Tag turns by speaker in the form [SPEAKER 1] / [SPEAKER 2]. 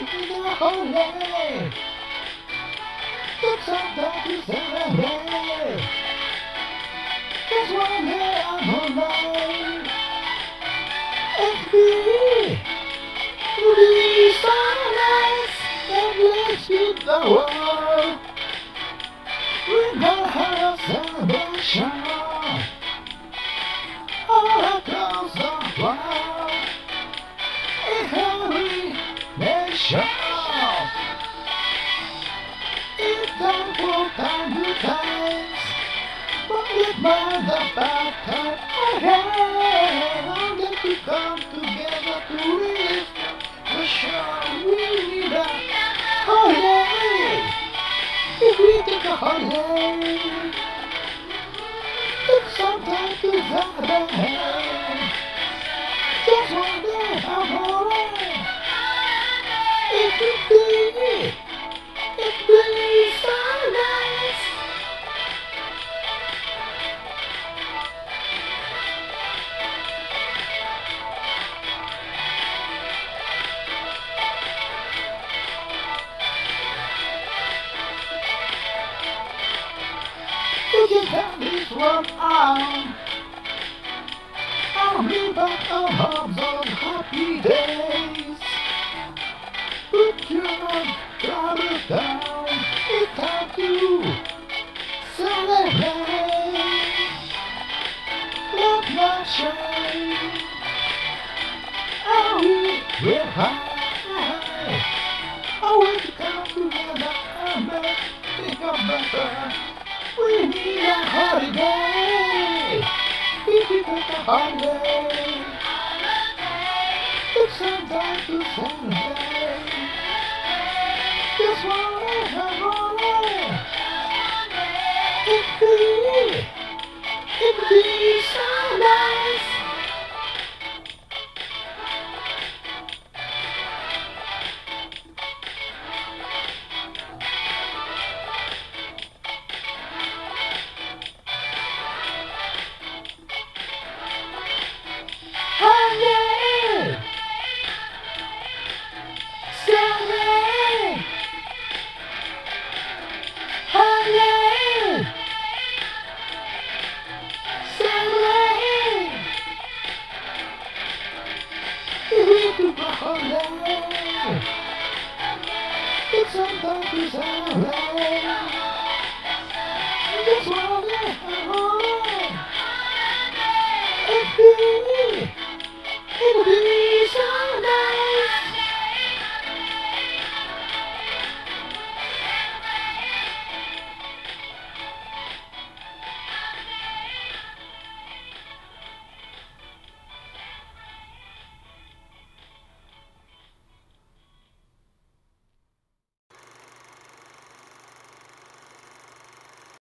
[SPEAKER 1] the holiday. It's something to celebrate. Just one day I'm alright. It's me. It'll be so nice and bless you the world. We're gonna have a celebration all across the world. In every nation. It's time for time to times. Forget about the bad times ahead. I'll get to come together to live the show. We need a holiday. If we take a holiday, it's something to celebrate. Just one day I'm alright. It will be so nice. We can have this one on. I'll be back on hubs on happy days. Put your brother down. It's time to celebrate. Let not shine. Are we real high? Are we to come together and make a better? We need a holiday. If we take a holiday, it's time to celebrate. Just one day have holiday. It'll be so nice. Holiday! Celebrate! Holiday! Celebrate! We do a holiday! It's something to celebrate! Just one day I'm alright! It'll be so